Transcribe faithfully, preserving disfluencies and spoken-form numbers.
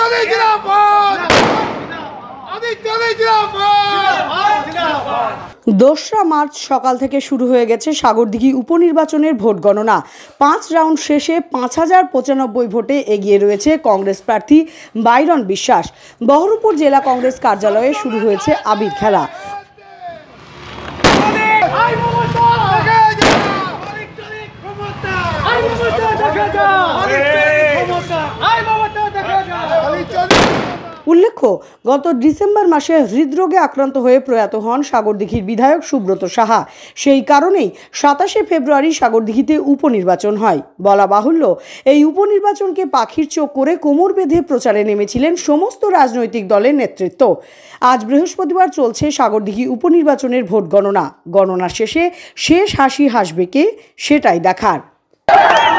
দোসরা মার্চ সকাল থেকে শুরু হয়ে গেছে সাগরদিঘি উপনির্বাচনের ভোট গণনা। পাঁচ রাউন্ড শেষে পাঁচ হাজার পঁচানব্বই ভোটে এগিয়ে রয়েছে কংগ্রেস প্রার্থী বাইরন বিশ্বাস। বহরমপুর জেলা কংগ্রেস কার্যালয়ে শুরু হয়েছে আবির খেলা। উল্লেখ্য, গত ডিসেম্বর মাসে হৃদরোগে আক্রান্ত হয়ে প্রয়াত হন সাগরদিঘির বিধায়ক সুব্রত সাহা। সেই কারণেই সাতাশে ফেব্রুয়ারি সাগরদিঘিতে উপনির্বাচন হয়। বলা বাহুল্য, এই উপনির্বাচনকে পাখির চোখ করে কোমর বেঁধে প্রচারে নেমেছিলেন সমস্ত রাজনৈতিক দলের নেতৃত্ব। আজ বৃহস্পতিবার চলছে সাগরদিঘি উপনির্বাচনের ভোট গণনা। গণনার শেষে শেষ হাসি হাসবে কে, সেটাই দেখার।